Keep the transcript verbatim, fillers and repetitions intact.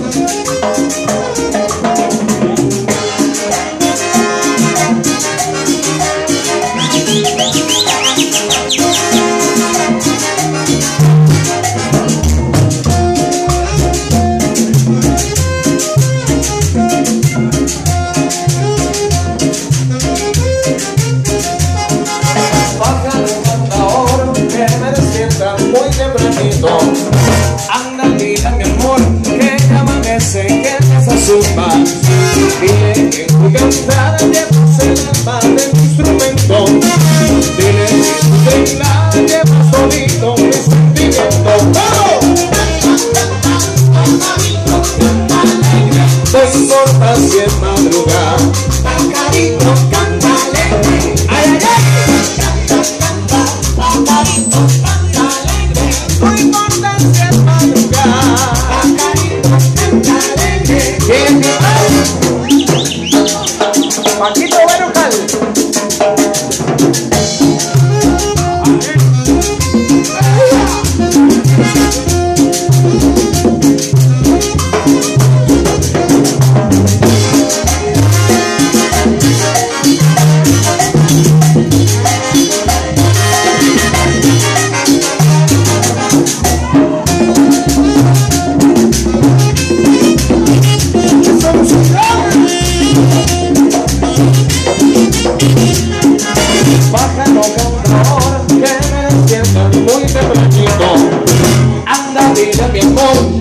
Anda, mira mi amor, que ya amanece, que no se asusta. Dile que tu cantada llevas el alma de tu instrumento. Dile que tu teclado llevas solito mi sentimiento. ¡Oh! No importa si es madrugada, Pajarito, canta alegre. ¡ay, ay, ay! Canta, canta, pajarito, canta alegre. No importa si es madrugada, Pajarito, canta alegre. ¿quién te va? Paquito Berucal. Pájaro cantador que me despierta muy tempranito. Anda, dile mi amor